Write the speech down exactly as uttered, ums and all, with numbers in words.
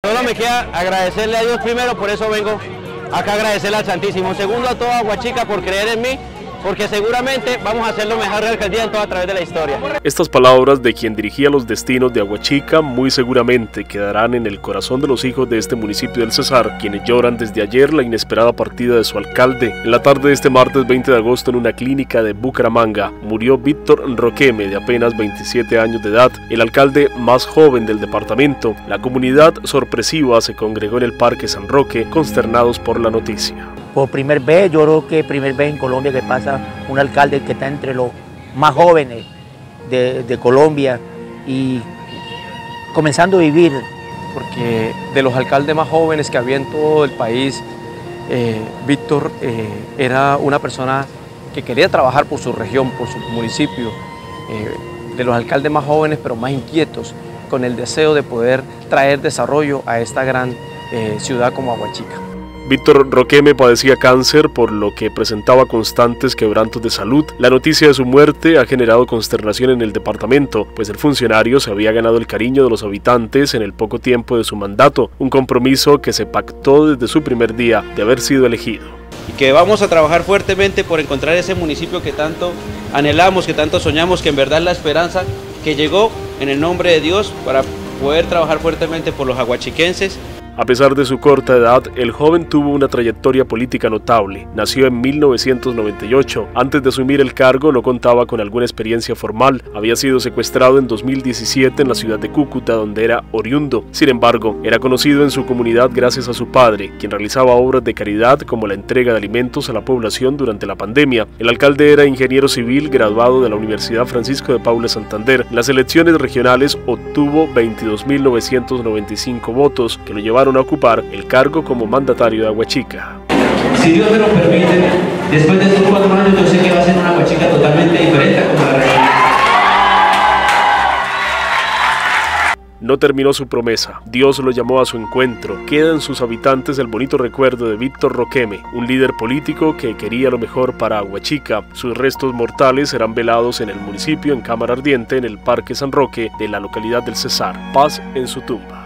Solo me queda agradecerle a Dios primero, por eso vengo acá a agradecerle al Santísimo. Segundo, a toda Aguachica por creer en mí, porque seguramente vamos a hacer lo mejor de alcaldía en toda a través de la historia. Estas palabras de quien dirigía los destinos de Aguachica muy seguramente quedarán en el corazón de los hijos de este municipio del Cesar, quienes lloran desde ayer la inesperada partida de su alcalde. En la tarde de este martes veinte de agosto, en una clínica de Bucaramanga, murió Víctor Roqueme, de apenas veintisiete años de edad, el alcalde más joven del departamento. La comunidad sorpresiva se congregó en el Parque San Roque, consternados por la noticia. Por primera vez, yo creo que primera vez en Colombia que pasa un alcalde que está entre los más jóvenes de, de Colombia y comenzando a vivir. Porque de los alcaldes más jóvenes que había en todo el país, eh, Víctor eh, era una persona que quería trabajar por su región, por su municipio, eh, de los alcaldes más jóvenes pero más inquietos, con el deseo de poder traer desarrollo a esta gran eh, ciudad como Aguachica. Víctor Roqueme padecía cáncer, por lo que presentaba constantes quebrantos de salud. La noticia de su muerte ha generado consternación en el departamento, pues el funcionario se había ganado el cariño de los habitantes en el poco tiempo de su mandato, un compromiso que se pactó desde su primer día de haber sido elegido. Y que vamos a trabajar fuertemente por encontrar ese municipio que tanto anhelamos, que tanto soñamos, que en verdad es la esperanza que llegó en el nombre de Dios para poder trabajar fuertemente por los aguachiquenses. A pesar de su corta edad, el joven tuvo una trayectoria política notable. Nació en mil novecientos noventa y ocho. Antes de asumir el cargo no contaba con alguna experiencia formal. Había sido secuestrado en dos mil diecisiete en la ciudad de Cúcuta, donde era oriundo. Sin embargo, era conocido en su comunidad gracias a su padre, quien realizaba obras de caridad como la entrega de alimentos a la población durante la pandemia. El alcalde era ingeniero civil graduado de la Universidad Francisco de Paula Santander. En las elecciones regionales obtuvo veintidós mil novecientos noventa y cinco votos, que lo llevaron a ocupar el cargo como mandatario de Aguachica. Si Dios me lo permite, después de estos cuatro años yo sé que va a ser una Aguachica totalmente diferente como la región. No terminó su promesa. Dios lo llamó a su encuentro. Queda en sus habitantes el bonito recuerdo de Víctor Roqueme, un líder político que quería lo mejor para Aguachica. Sus restos mortales serán velados en el municipio en cámara ardiente en el Parque San Roque de la localidad del Cesar. Paz en su tumba.